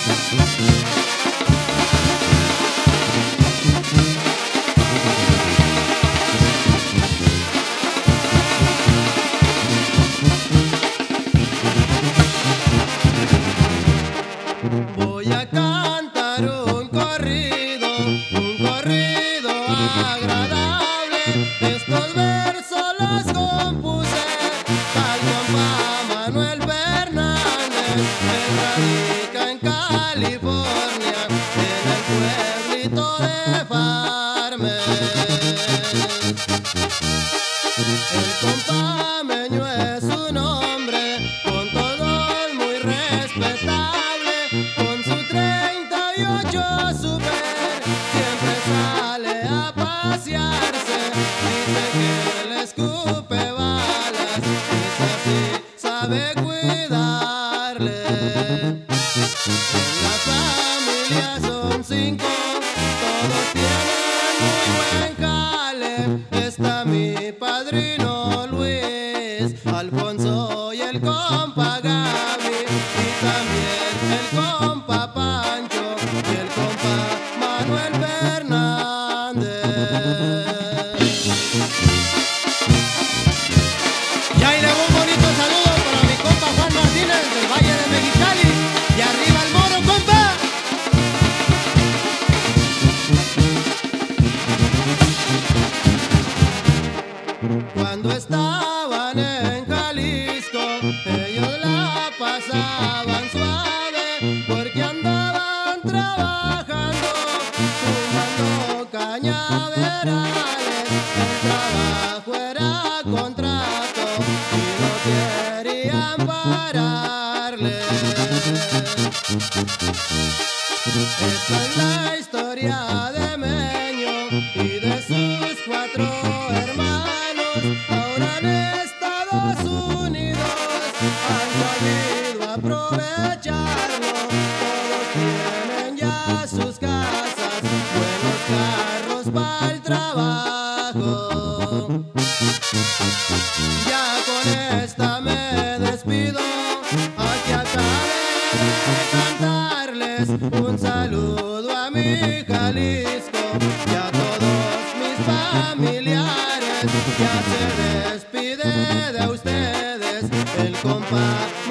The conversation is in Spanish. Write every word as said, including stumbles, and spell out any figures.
Voy a cantar un corrido, un corrido agradable. Estos versos los compuse al compa Manuel Fernández. Él radica en California, en el pueblito de Farmers. El compa Meño es su nombre, con todos muy respetable. Con su treinta y ocho super siempre sale a pasearse. Dice que le escupe balas, dice así, sabe cuidarle. En la familia son cinco, todos tienen muy buen jale. Está mi padrino Luis, Alfonso y el compa Gaby, y también el compa Pancho y el compa Manuel Fernández. Y ahí le voy un bonito saludo para mi compa Juan Martínez del Valle de Mexicali. Y arriba el moro, compa. Cuando estaban en Jalisco, ellos la pasaban suave, porque andaban trabajando, fumando cañaverales. El trabajo era contrato y no querían pararle. Esta es la historia de Meño y de sus cuatro hermanos. Ahora en Estados Unidos han sabido aprovecharlo. Todos tienen ya sus casas, buenos carros para el trabajo. Ya con esta me despido, aquí acabé de cantarles un saludo a mi Jalisco y a todos mis familiares. Ya se despide de ustedes el compa